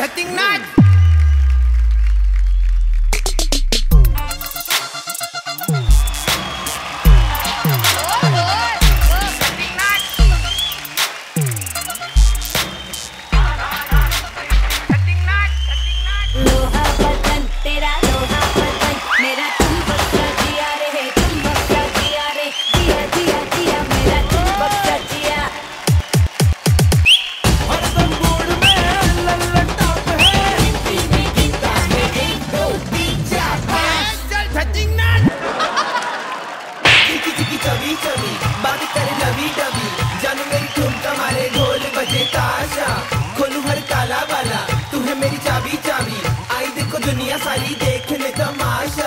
धतिंग नाच। खोलू हर काला वाला, तू है मेरी चाबी चाबी, आई देखो दुनिया सारी देखने तमाशा।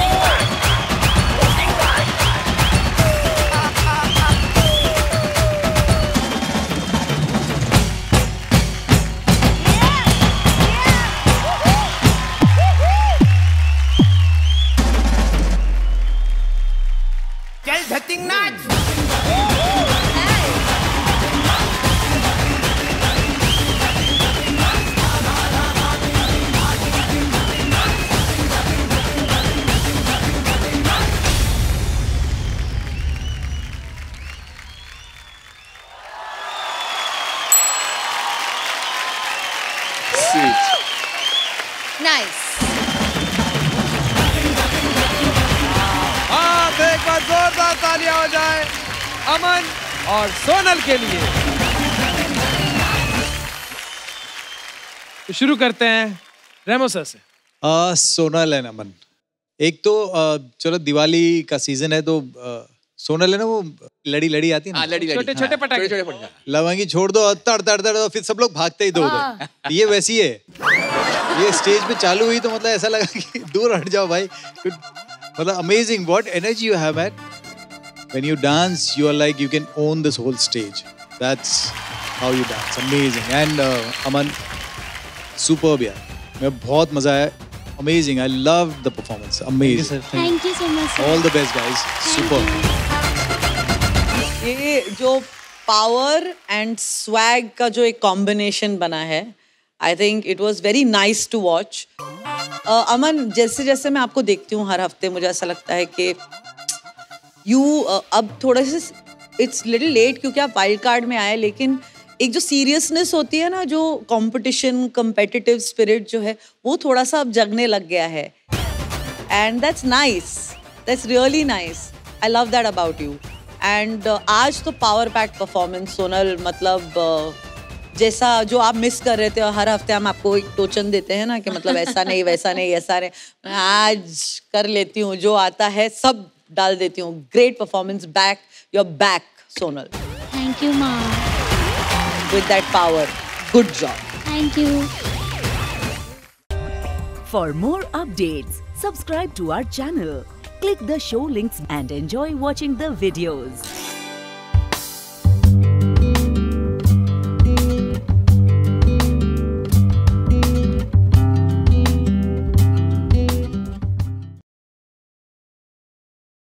चल धतिंग नाच। Nice. हाँ, तो एक बार जोरदार तालियां हो जाए अमन और सोनल के लिए। तो शुरू करते हैं रेमो सर से। सोनल है अमन, एक तो चलो दिवाली का सीजन है तो सोनल है ना, वो लड़ी लड़ी आती है ना, छोटे छोटे पटाखे, लवंगी छोड़ दो, तड़ तड़ तड़, फिर सब लोग भागते ही दो उधर। ये वैसी है, ये स्टेज पे चालू हुई तो मतलब ऐसा लगा कि दूर हट जाओ भाई। मतलब amazing, what energy you have man. When you dance you are like you can own this whole stage, that's how you dance, amazing. And Aman superb यार, मैं बहुत मजा आया, amazing, I love the performance, amazing. Thank you so much, all the best guys, superb. ये जो power and swag का जो एक कॉम्बिनेशन बना है, I think it was very nice to watch. Aman, जैसे जैसे मैं आपको देखती हूँ हर हफ्ते, मुझे ऐसा लगता है कि यू अब थोड़े से इट्स लिटिल लेट क्योंकि आप वाइल्ड कार्ड में आए, लेकिन एक जो सीरियसनेस होती है ना, जो कंपटीशन कम्पिटिटिव स्पिरिट जो है, वो थोड़ा सा अब जगने लग गया है। And that's nice, that's really nice, I love that about you. And आज तो पावर पैक परफॉर्मेंस सोनल, मतलब जैसा जो आप मिस कर रहे थे, और हर हफ्ते हम आपको एक टोचन देते हैं ना कि मतलब ऐसा नहीं वैसा नहीं ऐसा नहीं, मैं आज कर लेती हूँ, जो आता है सब डाल देती हूँ। Great performance, back, you are back Sonal. Thank you माँ, with that power, good job. Thank you. For more updates, subscribe to our channel, click the show links and enjoy watching the videos.